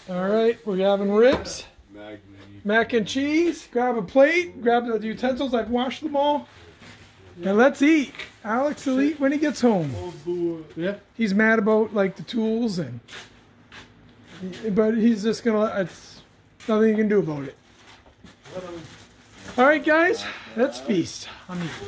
All right, we're having ribs, mac and cheese. Grab a plate, grab the utensils. I've washed them all. And let's eat. Alex will eat when he gets home. Yeah. He's mad about like the tools but he's just gonna. It's nothing you can do about it. All right, guys, let's feast.